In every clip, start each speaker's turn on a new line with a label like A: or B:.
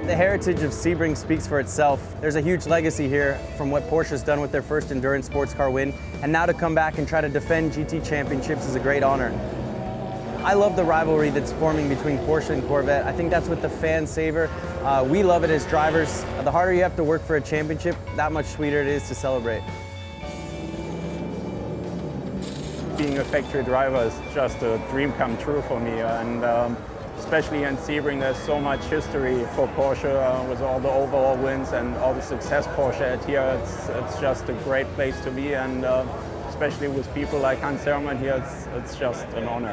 A: The heritage of Sebring speaks for itself. There's a huge legacy here from what Porsche's done with their first endurance sports car win, and now to come back and try to defend GT championships is a great honor. I love the rivalry that's forming between Porsche and Corvette. I think that's what the fans savor. We love it as drivers. The harder you have to work for a championship, that much sweeter it is to celebrate.
B: Being a factory driver is just a dream come true for me, and especially in Sebring, there's so much history for Porsche with all the overall wins and all the success Porsche had here. It's just a great place to be, and especially with people like Hans Hermann here, it's just an honor.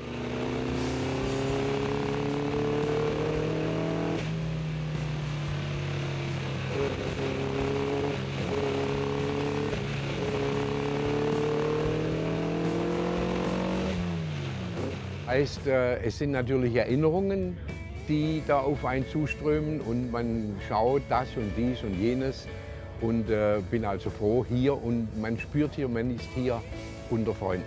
C: Heißt, es sind natürlich Erinnerungen, die da auf einen zuströmen, und man schaut das und dies und jenes, und bin also froh hier, und man spürt hier, man ist hier unter Freunden.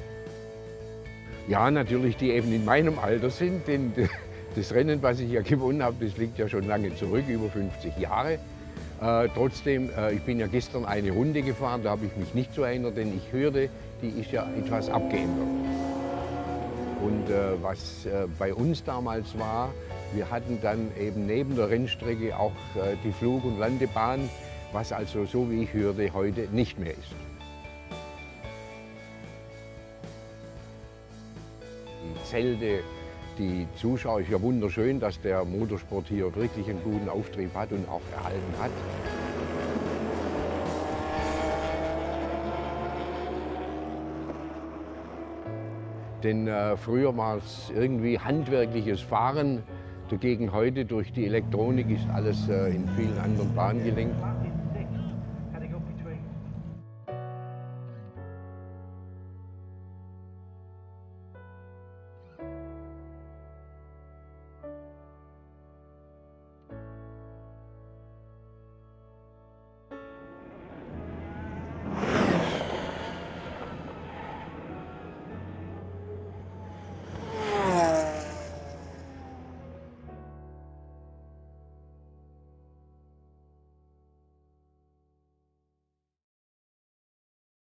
C: Ja, natürlich, die eben in meinem Alter sind, denn das Rennen, was ich hier gewonnen habe, das liegt ja schon lange zurück, über 50 Jahre. Trotzdem, ich bin ja gestern eine Runde gefahren, da habe ich mich nicht so erinnert, denn ich hörte, die ist ja etwas abgeändert. Und was bei uns damals war, wir hatten dann eben neben der Rennstrecke auch die Flug- und Landebahn, was also, so wie ich hörte, heute nicht mehr ist. Die Zelte, die Zuschauer, ist ja wunderschön, dass der Motorsport hier wirklich einen guten Auftrieb hat und auch erhalten hat. Denn früher war es irgendwie handwerkliches Fahren, dagegen heute durch die Elektronik ist alles in vielen anderen Bahnen gelenkt.